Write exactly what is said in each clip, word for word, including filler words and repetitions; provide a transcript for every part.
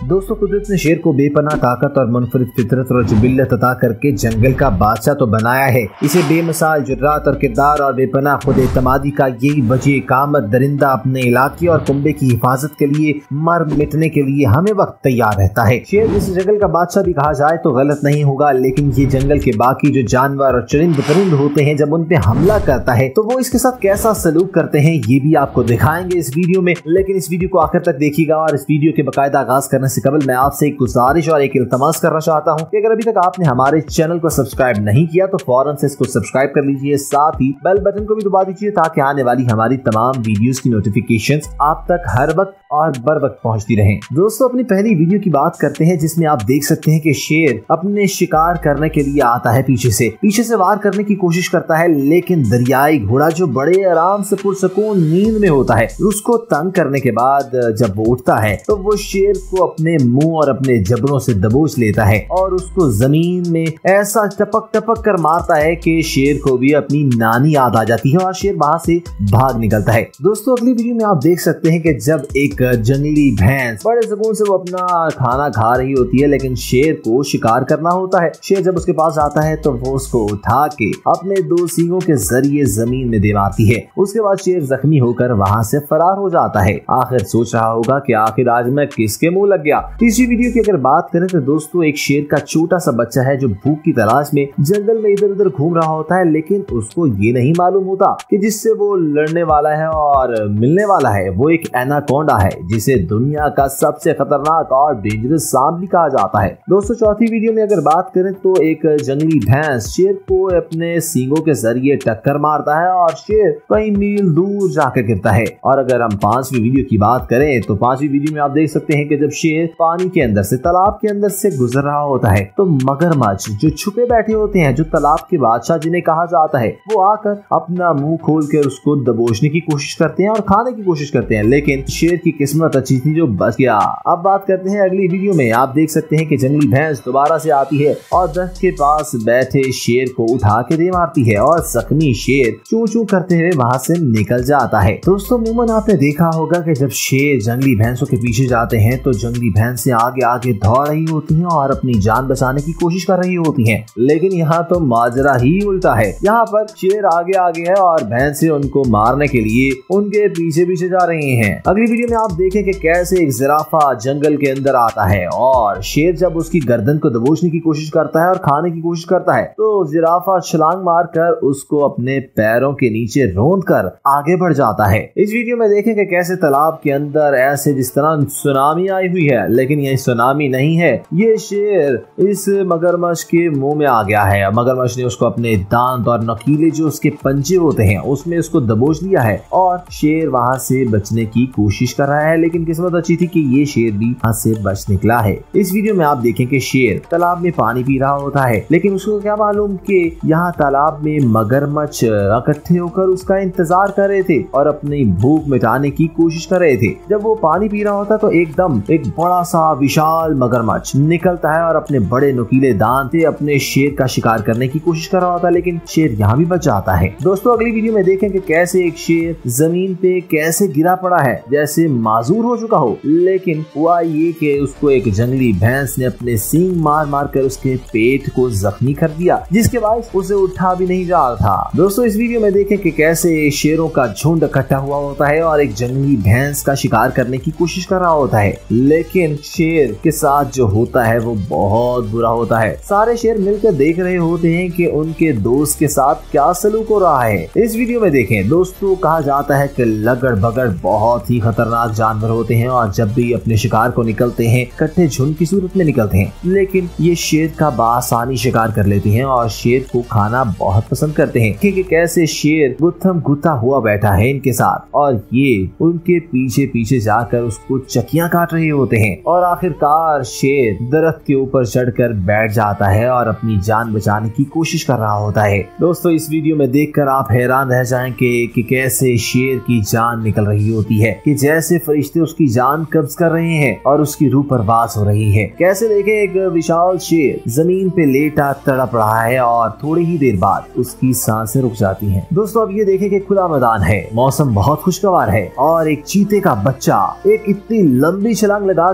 दोस्तों कुदरत ने शेर को बेपनाह ताकत और मुनफरिद फितरत और जुबिल्लत अता करके जंगल का बादशाह तो बनाया है। इसे बेमिसाल जुर्रात और किरदार और बेपनाह खुद एतमादी का यही वजह कामत दरिंदा अपने इलाके और कुंबे की हिफाजत के लिए मर मिटने के लिए हमें वक्त तैयार रहता है। शेर जिस जंगल का बादशाह भी कहा जाए तो गलत नहीं होगा, लेकिन ये जंगल के बाकी जो जानवर और चरिंद परिंद होते हैं जब उन पे हमला करता है तो वो इसके साथ कैसा सलूक करते हैं ये भी आपको दिखाएंगे इस वीडियो में। लेकिन इस वीडियो को आखिर तक देखिएगा और इस वीडियो के बाकायदा आगाज करने से कबल मैं आपसे एक गुजारिश और एक इल्तमास करना चाहता हूं कि अगर अभी तक आपने हमारे चैनल को सब्सक्राइब नहीं किया तो फौरन से इसको सब्सक्राइब कर लीजिए, साथ ही बेल बटन को भी दबा दीजिए ताकि आने वाली हमारी तमाम वीडियोस की नोटिफिकेशंस आप तक हर वक्त और बर वक्त पहुंचती रहें। दोस्तों अपनी पहली वीडियो की बात करते हैं जिसमें आप देख सकते हैं कि शेर अपने शिकार करने के लिए आता है, पीछे से पीछे से वार करने की कोशिश करता है, लेकिन दरियाई घोड़ा जो बड़े आराम से पुरसकून नींद में होता है उसको तंग करने के बाद जब वो उठता है तो वो शेर को अपने मुंह और अपने जबड़ों से दबोच लेता है और उसको जमीन में ऐसा टपक टपक कर मारता है कि शेर को भी अपनी नानी याद आ जाती है और शेर वहां से भाग निकलता है। दोस्तों अगली वीडियो में आप देख सकते हैं कि जब एक जंगली भैंस बड़े सुकून से वो अपना खाना खा रही होती है, लेकिन शेर को शिकार करना होता है। शेर जब उसके पास आता है तो वो उसको उठा के अपने दो सींगों के जरिए जमीन में दे मारती है। उसके बाद शेर जख्मी होकर वहां से फरार हो जाता है। आखिर सोच रहा होगा कि आखिर आज मैं किसके मुंह लग गया। तीसरी वीडियो की अगर बात करें तो दोस्तों एक शेर का छोटा सा बच्चा है जो भूख की तलाश में जंगल में इधर उधर घूम रहा होता है, लेकिन उसको ये नहीं मालूम होता कि जिससे वो लड़ने वाला है और मिलने वाला है वो एक एनाकोंडा है जिसे दुनिया का सबसे खतरनाक और डेंजरस सांप भी कहा जाता है। दोस्तों चौथी वीडियो में अगर बात करें तो एक जंगली भैंस शेर को अपने सींगों के जरिए टक्कर मारता है और शेर कई मील दूर जाकर गिरता है। और अगर हम पांचवी वीडियो की बात करें तो पांचवी वीडियो में आप देख सकते हैं कि जब शेर पानी के अंदर से तालाब के अंदर से गुजर रहा होता है तो मगरमच्छ जो छुपे बैठे होते हैं, जो तालाब के बादशाह जिन्हें कहा जाता है, वो आकर अपना मुंह खोल कर उसको दबोचने की कोशिश करते हैं और खाने की कोशिश करते हैं, लेकिन शेर की किस्मत अच्छी थी जो बच गया। अब बात करते हैं अगली वीडियो में। आप देख सकते हैं कि जंगली भैंस दोबारा से आती है और दरख्त के पास बैठे शेर को उठा के दे मारती है और जख्मी शेर चू चू करते हुए वहां से निकल जाता है। दोस्तों अमूमन आपने देखा होगा कि जब शेर जंगली भैंसों के पीछे जाते हैं तो जंगली भैंसें आगे आगे दौड़ रही होती हैं और अपनी जान बचाने की कोशिश कर रही होती हैं, लेकिन यहाँ तो माजरा ही उल्टा है। यहाँ पर शेर आगे आगे है और भैंसें उनको मारने के लिए उनके पीछे पीछे जा रही हैं। अगली वीडियो में आप देखें कि कैसे एक जिराफा जंगल के अंदर आता है और शेर जब उसकी गर्दन को दबोचने की कोशिश करता है और खाने की कोशिश करता है तो जिराफा छलांग मारकर उसको अपने पैरों के नीचे रोंद कर आगे बढ़ जाता है। इस वीडियो में देखें कि कैसे तालाब के अंदर ऐसे जिस तरह सुनामी आई हुई है, लेकिन ये सुनामी नहीं है, ये शेर इस मगरमच्छ के मुंह में आ गया है। मगरमच्छ ने उसको अपने दांत और नकीले जो उसके पंजे होते हैं उसमें उसको दबोच लिया है और शेर वहां से बचने की कोशिश कर रहा है, लेकिन किस्मत अच्छी थी कि ये शेर भी वहां से बच निकला है। इस वीडियो में आप देखें कि शेर तालाब में पानी पी रहा होता है, लेकिन उसको क्या मालूम कि यहाँ तालाब में मगरमच्छ इकट्ठे होकर उसका इंतजार कर रहे थे और अपनी भूख मिटाने की कोशिश कर रहे थे। जब वो पानी पी रहा होता तो एकदम एक बड़ा सा विशाल मगरमच्छ निकलता है और अपने बड़े नुकीले दांत से अपने शेर का शिकार करने की कोशिश कर रहा होता है, लेकिन शेर यहाँ भी बच जाता है। दोस्तों अगली वीडियो में देखें कि कैसे एक शेर जमीन पे कैसे गिरा पड़ा है जैसे माजूर हो चुका हो, लेकिन हुआ ये कि उसको एक जंगली भैंस ने अपने सींग मार मार कर उसके पेट को जख्मी कर दिया, जिसके बाद उसे उठा भी नहीं जा रहा था। दोस्तों इस वीडियो में देखें कि कैसे शेरों का झुंड इकट्ठा हुआ होता है और एक जंगली भैंस का शिकार करने की कोशिश कर रहा होता है, लेकिन शेर के साथ जो होता है वो बहुत बुरा होता है। सारे शेर मिलकर देख रहे होते हैं कि उनके दोस्त के साथ क्या सलूक हो रहा है। इस वीडियो में देखें दोस्तों, कहा जाता है कि लगड़ बगड़ बहुत ही खतरनाक जानवर होते हैं और जब भी अपने शिकार को निकलते हैं इकट्ठे झुंड की सूरत में निकलते हैं, लेकिन ये शेर का बासानी शिकार कर लेते हैं और शेर को खाना बहुत पसंद करते हैं, क्योंकि कैसे शेर गुत्थम गुत्था हुआ बैठा है इनके साथ और ये उनके पीछे पीछे जाकर उसको चकियां काट रहे होते हैं और आखिरकार शेर दरख्त के ऊपर चढ़कर बैठ जाता है और अपनी जान बचाने की कोशिश कर रहा होता है। दोस्तों इस वीडियो में देखकर आप हैरान रह जाएंगे कि कैसे शेर की जान निकल रही होती है, कि जैसे फरिश्ते उसकी जान कब्ज कर रहे हैं और उसकी रूह परवास हो रही है। कैसे देखें एक विशाल शेर जमीन पे लेटा तड़प रहा है और थोड़ी ही देर बाद उसकी सांसें रुक जाती हैं। दोस्तों अब ये देखें कि खुला मैदान है, मौसम बहुत खुशगवार है और एक चीते का बच्चा एक इतनी लंबी छलांग लगा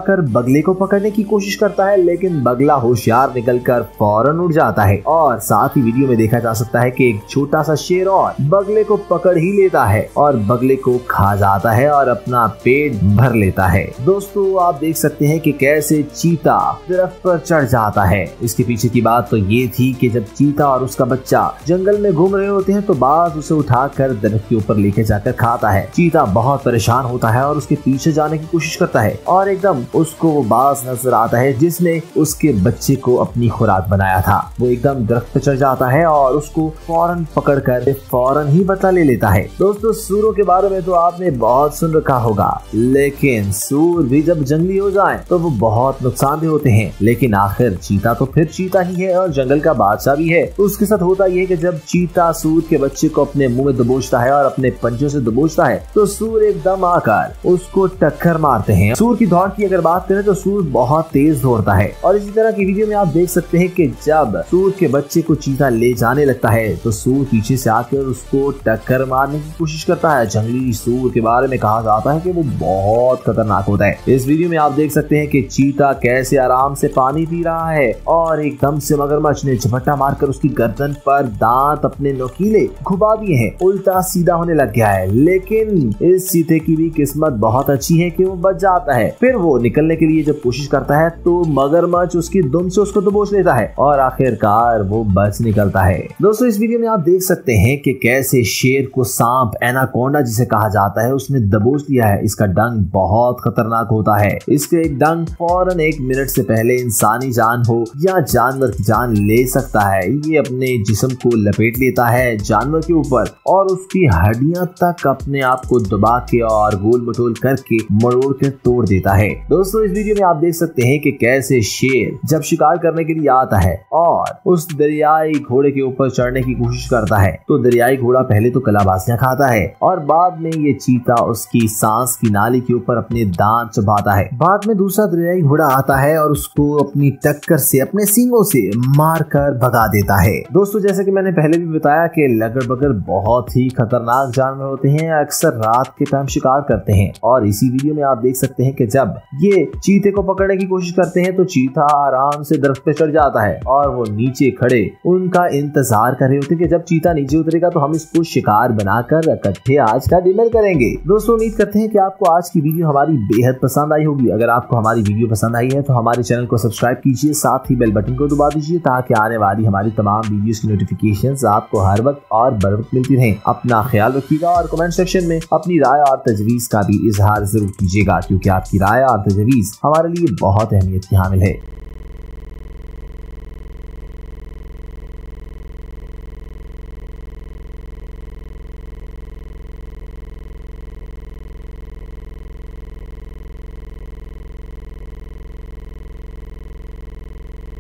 जाकर बगले को पकड़ने की कोशिश करता है, लेकिन बगला होशियार निकलकर फौरन उड़ जाता है। और साथ ही वीडियो में देखा जा सकता है कि एक छोटा सा शेर और बगले को पकड़ ही लेता है और बगले को खा जाता है और अपना पेट भर लेता है। दोस्तों आप देख सकते हैं कि कैसे चीता दरख्त पर चढ़ जाता है। इसके पीछे की बात तो ये थी कि जब चीता और उसका बच्चा जंगल में घूम रहे होते हैं तो बाज उसे उठाकर दरख्त के ऊपर लेके जाकर खाता है। चीता बहुत परेशान होता है और उसके पीछे जाने की कोशिश करता है और एकदम उसको वो बाज नजर आता है जिसने उसके बच्चे को अपनी खुराक बनाया था। वो एकदम दरख्त पर चढ़ जाता है और उसको फौरन पकड़कर फौरन ही बदला ले लेता है। दोस्तों सूरों के बारे में तो आपने बहुत सुन रखा होगा, लेकिन सूर भी जब जंगली हो जाएं तो वो बहुत नुकसानदेह होते हैं। लेकिन आखिर चीता तो फिर चीता ही है और जंगल का बादशाह भी है। तो उसके साथ होता यह कि जब चीता सूर के बच्चे को अपने मुंह में दबोचता है और अपने पंजों से दबोचता है तो सूर एकदम आकर उसको टक्कर मारते हैं। सूर की दौड़ की अगर बात करें तो सूर बहुत तेज दौड़ता है और इसी तरह की वीडियो में आप देख सकते हैं कि जब सूर के बच्चे को चीता ले जाने लगता है तो सूर पीछे से आकर उसको टक्कर मारने की कोशिश करता है। जंगली सूर के बारे में कहा जाता है कि वो बहुत खतरनाक होता है। इस वीडियो में आप देख सकते हैं कि चीता कैसे आराम से पानी पी रहा है और एकदम से मगरमच्छ ने झपट्टा मारकर उसकी गर्दन पर दांत अपने नुकीले घुमा दिए हैं। उल्टा सीधा होने लग गया है, लेकिन इस चीते की भी किस्मत बहुत अच्छी है कि वो बच जाता है। फिर वो निकलने के लिए जब कोशिश करता है तो मगरमच्छ उसकी दुम से उसको दबोच लेता है और आखिरकार वो बच निकलता है। दोस्तों इस वीडियो में आप देख सकते हैं कि कैसे शेर को सांप एनाकोंडा जिसे कहा जाता है उसने दबोच लिया है। इसका डंक बहुत खतरनाक होता है। इसके एक डंक फौरन एक मिनट से पहले इंसानी जान हो या जानवर की जान ले सकता है। ये अपने जिस्म को लपेट लेता है जानवर के ऊपर और उसकी हड्डियां तक अपने आप को दबा के और गोल मटोल करके मरोड़ के तोड़ देता है। दोस्तों इस वीडियो में आप देख सकते हैं कि कैसे शेर जब शिकार करने के लिए आता है और उस दरियाई घोड़े के ऊपर चढ़ने की कोशिश करता है तो दरियाई घोड़ा पहले तो कलाबाजियां खाता है और बाद में ये चीता उसकी सांस की नाली के ऊपर अपने दांत चबाता है। बाद में दूसरा दरियाई घोड़ा आता है और उसको अपनी टक्कर से अपने सींगों से मारकर भगा देता है। दोस्तों जैसे कि मैंने पहले भी बताया कि लगड़ बगड़ बहुत ही खतरनाक जानवर होते हैं, अक्सर रात के टाइम शिकार करते हैं और इसी वीडियो में आप देख सकते हैं कि जब ये चीते को पकड़ने की कोशिश करते हैं तो चीता आराम से दरख्त पे चढ़ जाता है और वो नीचे खड़े उनका इंतजार कर रहे होते हैं कि जब चीता नीचे उतरेगा तो हम इसको शिकार बनाकर इकट्ठे आज का डिनर करेंगे। दोस्तों उम्मीद करते हैं कि आपको आज की वीडियो हमारी बेहद पसंद आई होगी। अगर आपको हमारी वीडियो पसंद आई है तो हमारे चैनल को सब्सक्राइब कीजिए, साथ ही बेल बटन को दबा दीजिए ताकि आने वाली हमारी तमाम वीडियोस की नोटिफिकेशंस आपको हर वक्त और बर वक्त मिलती रहें। अपना ख्याल रखिएगा और कमेंट सेक्शन में अपनी राय और तजवीज का भी इजहार जरूर कीजिएगा, क्योंकि आपकी राय और तजवीज हमारे लिए बहुत अहमियत की हामिल है।